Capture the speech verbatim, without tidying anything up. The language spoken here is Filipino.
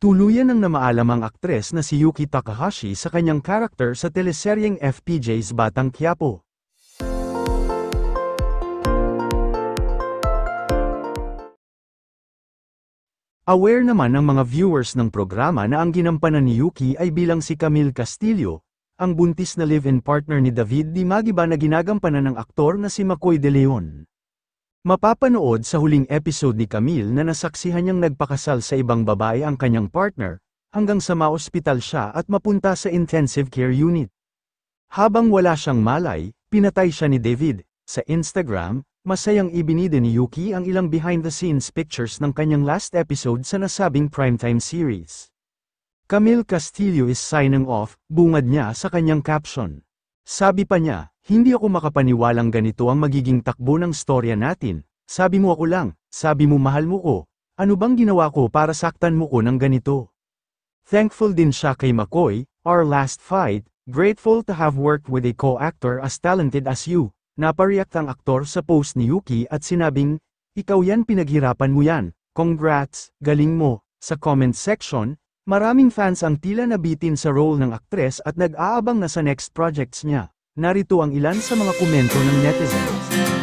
Tuluyan ng namaalam ang aktres na si Yuki Takahashi sa kanyang karakter sa teleseryeng F P J's Batang Quiapo. Aware naman ang mga viewers ng programa na ang ginampanan ni Yuki ay bilang si Camille Castillo, ang buntis na live-in partner ni David Di Magiba na ginagampanan ng aktor na si Makoy De Leon. Mapapanood sa huling episode ni Camille na nasaksihan niyang nagpakasal sa ibang babae ang kanyang partner, hanggang sa maospital siya at mapunta sa intensive care unit. Habang wala siyang malay, pinatay siya ni David. Sa Instagram, masayang ibinida ni Yuki ang ilang behind-the-scenes pictures ng kanyang last episode sa nasabing primetime series. Camille Castillo is signing off, bungad niya sa kanyang caption. Sabi pa niya, hindi ako makapaniwalang ganito ang magiging takbo ng storya natin. Sabi mo ako lang, sabi mo mahal mo ko. Ano bang ginawa ko para saktan mo ko ng ganito? Thankful din siya kay Makoy, our last fight, grateful to have worked with a co-actor as talented as you. Napariyak ang aktor sa post ni Yuki at sinabing, ikaw yan pinaghirapan mo yan, congrats, galing mo. Sa comment section, maraming fans ang tila nabitin sa role ng aktres at nag-aabang na sa next projects niya. Narito ang ilan sa mga komento ng netizens.